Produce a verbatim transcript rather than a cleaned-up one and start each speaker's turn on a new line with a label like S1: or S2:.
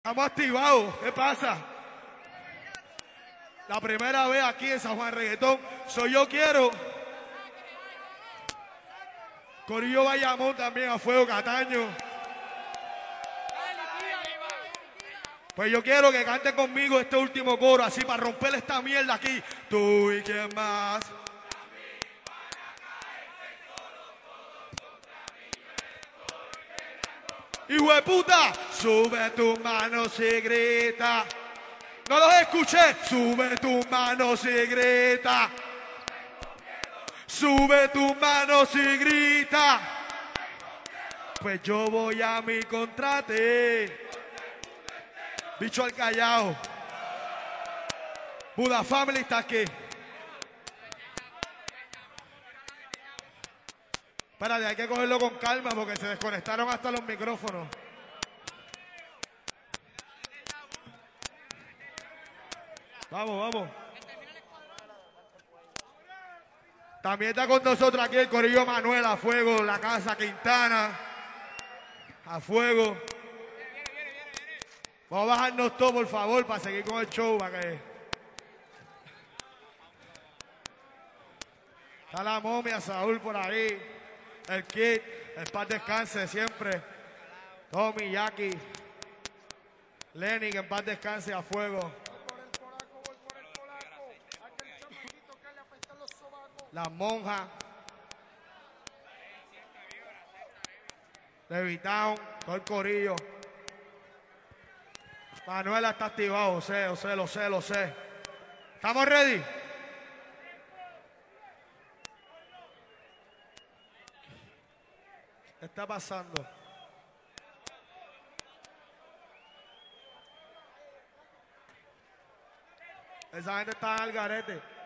S1: Estamos activados. ¿Qué pasa? La primera vez aquí en San Juan Reggaetón. Soy yo quiero. Corillo Bayamón también a fuego Cataño. Pues yo quiero que cante conmigo este último coro así para romper esta mierda aquí. Tú y quién más. Hijo de puta, sube tus manos y grita. No los escuché. Sube tus manos y grita. Sube tus manos y grita. Pues yo voy a mi contrate. Bicho al callao. Buda Family está aquí. Espérate, hay que cogerlo con calma porque se desconectaron hasta los micrófonos. Vamos, vamos. También está con nosotros aquí el Corillo Manuel a fuego, la Casa Quintana a fuego. Vamos a bajarnos todo, por favor, para seguir con el show. Para que... Está la momia, Saúl por ahí. El Kid, el paz descanse siempre. Tommy, Jackie. Lenny, que en paz descanse a fuego. Las monjas. Levitown, todo el corillo. Manuela está activado, lo sé, lo sé, lo sé, lo sé. ¿Estamos ready? ¿Qué está pasando? Esa gente está en el garete.